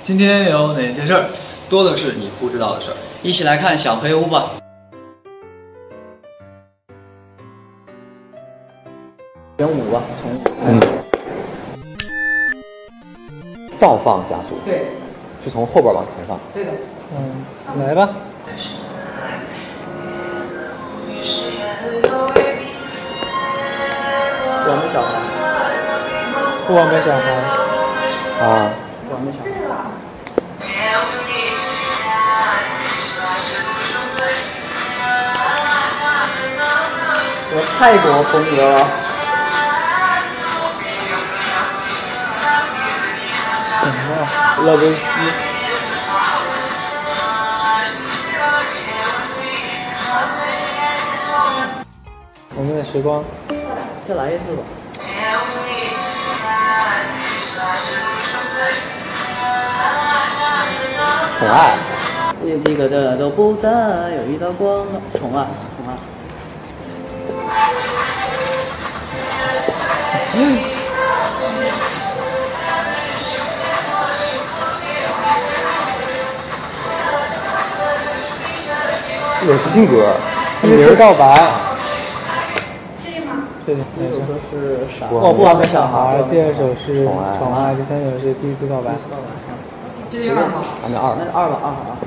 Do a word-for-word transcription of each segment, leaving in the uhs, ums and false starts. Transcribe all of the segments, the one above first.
今天有哪些事儿？多的是你不知道的事儿。 一起来看小黑屋吧。选五吧，从五。 嗯。倒放加速。 对。 是从后边往前放。 对的。 嗯，来吧。 我们小孩。 我们小孩。 啊。 我们小孩。怎么泰国风格了？ 什么？ 乐不一。 我们的时光。 再来一次吧。 宠爱。 这个的都不在，有一道光了。宠爱，宠爱。 嗯。 有新歌， 第一次告白。 确定吗？ 确定。 第一首歌是啥？ 我不个小孩。第二首是宠爱， 宠爱。第三首是第一次告白。 第一次告白。 确定二吗？ 还没二。 那就二吧，二吧啊。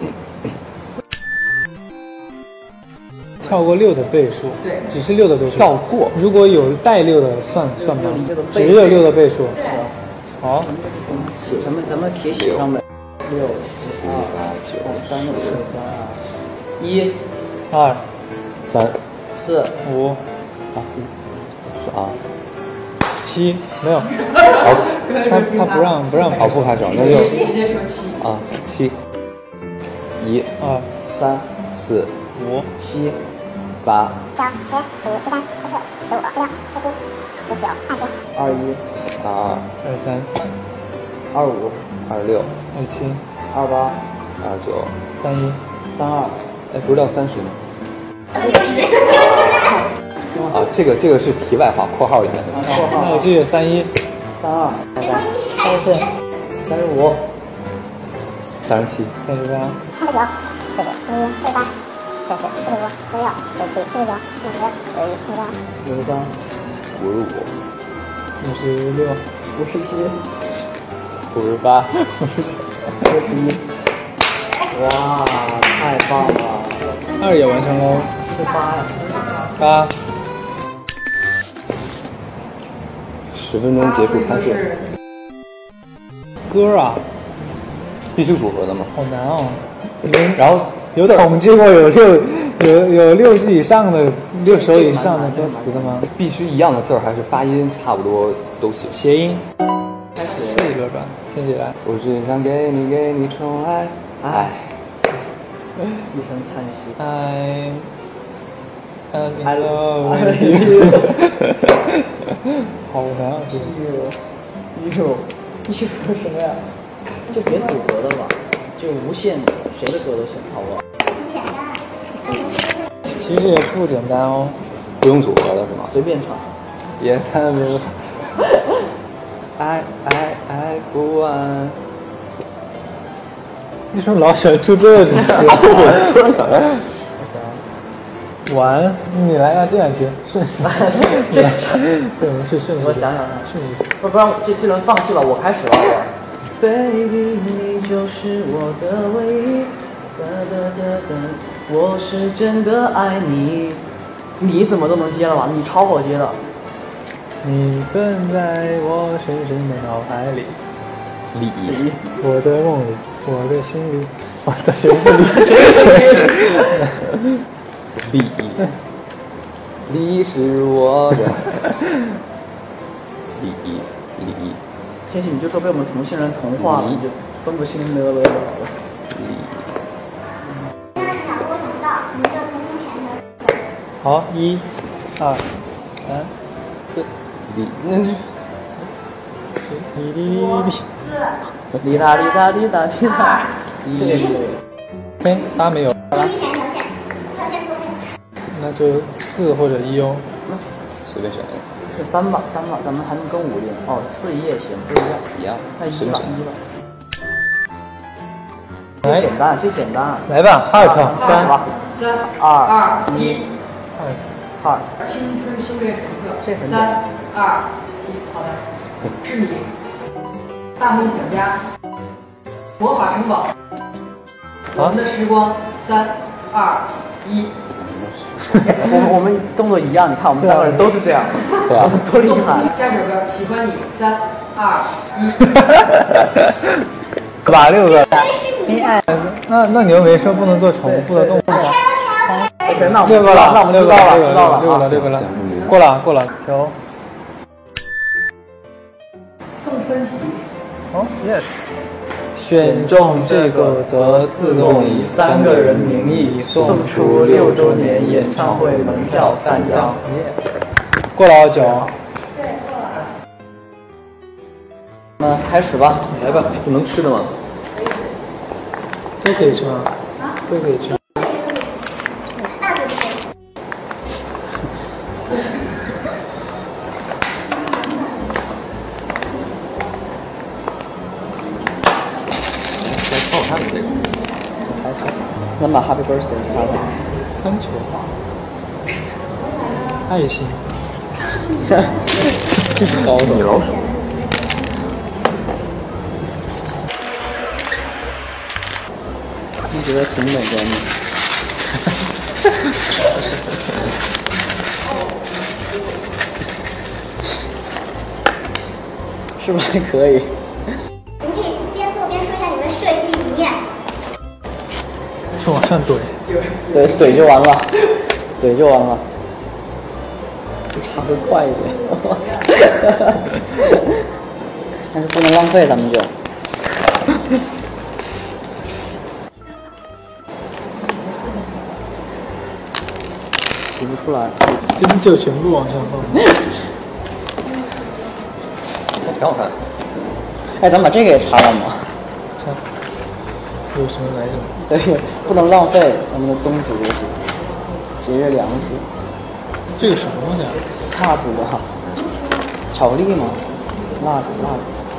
跳过六的倍数。 对。 只是六的倍数。 跳过。 如果有带六的算算吗？只有六的倍数。好。 写咱们咱们铁写上呗。六七八九三六四三二一二三四五啊一是啊七没有。 好， 他他不让不让好不开手，那就直接说七啊七一二三五四七八九十十一十三十四十五十六十七十九二十二一二二二三二五二六二七二八二九三一三二。 哎，不是到三十吗？ 六十六十。 啊，这个这个是题外话，括号里面的。 括号。 那我记得三一三二。 从一开四始。 三十五。 三十七。 三十八。 三十九。四十。四十一。四十三。四十四。四十五。四十六。四十七。四十九。五十。五十一。五十二。 五十三。 五十五。 五十六。 五十七。 五十八。 五十九。 六十一。哇，太棒了！ 二也完成喽。 是八呀。 八。 十分钟结束拍摄。 歌啊， 必须组合的吗？ 好难哦。 然后有统计过有六有有六句以上的六首以上的歌词的吗？ 必须一样的字儿，还是发音差不多都行？ 谐音。 开始试一个吧，听起来。 我只想给你给你宠爱，爱。 一声叹息。 I I love you。好难啊，这个。 一首一首什么呀？就别组合的吧，就无限的，谁的歌都行，好不好？ 其实也不简单哦。 不用组合的是吗？ 随便唱。 也太没有。爱爱爱不完。 为什么老喜欢出这种词？ 我突然想到， 完，你来要这样接，顺势。这对，我们是顺势。 我想想看， 顺势。 不不然这这轮放弃吧，我开始了，好吧 ？Baby， 你就是我的唯一，哒哒哒哒，我是真的爱你。你怎么都能接了吧？你超好接的。 你存在我深深的脑海里， 礼仪， 我的梦里，我的心里，我的全是里，全是礼仪，礼是我的礼仪，礼仪。 天气，你就说被我们重庆人同化了，你就分不清了了就好了。 第二场我想不到，你们就重新选一首。 好，一、二、三、四。 礼，那是哩哩哩， 哩哒哩哒哩哒哩哒， 哩。哎，八没有。 重新选一条线，条线左边。 那就四或者一哦。 随便选一个。 是三吧，三吧，咱们还能跟五连。哦，四一也行，不一样。 一样。 那一吧，一吧。 来简单，最简单。 来吧，哈尔克，三开始吧， 三二二一， 二。 青春修炼手这很简册。三单二一，好的，是你。大梦想家，魔法城堡，我们的时光。三二一， 我们我们动作一样，你看我们三个人都是这样， 对啊， 多厉害！ 下首歌喜欢你。三二一， 把六个。 你爱那那你又没说不能做重复的动作。 OK， 那我们六个了， 那我们六个知道了， 了， 知道了， 六个了，六个了，过了，过了，求。 送分题。 哦 ，yes。选中这个则自动以三个人名义送出六周年演唱会门票三张。yes。过了九。 对，过了。 那开始吧， 来吧，不能吃的吗？ 都可以吃吗？都可以吃。 咱把 Happy Birthday 插上。 三球。爱心。 这是高的米老鼠。 你觉得挺美观的。是不是还可以？ 你可以边做边说一下你们的设计理念。 是往上怼。 对，怼就完了，怼就完了。插得快一点，但是不能浪费，咱们就。挤不出来。 真就全部往上放。 还挺好看的。 哎，咱把这个也插了吗？ 插。有什么来什么。 对，不能浪费咱们的宗旨就是节约粮食。 这个什么东西啊？ 蜡烛啊，巧克力吗？蜡烛，蜡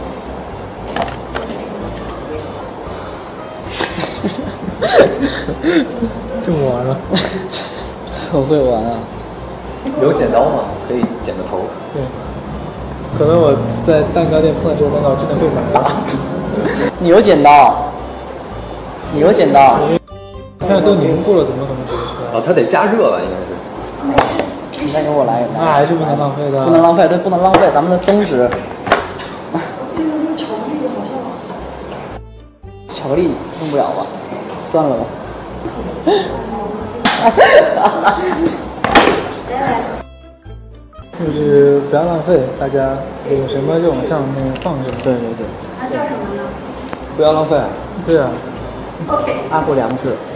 烛。 这么玩了？ 很会玩啊！ 有剪刀吗？可以剪个头。 对。可能我在蛋糕店碰到这个蛋糕，真的会买了。 你有剪刀？你有剪刀？ 但是都凝固了，怎么可能剪得出来？ 哦，它得加热吧，应该是。 你再给我来一个。 那还是不能浪费的。 不能浪费，对，不能浪费，咱们的宗旨。巧克力用不了吧？算了吧。 就是不要浪费，大家有什么就往上面放什么。 对对对。 它叫什么呢？ 不要浪费。 对啊。 OK。 爱护粮食。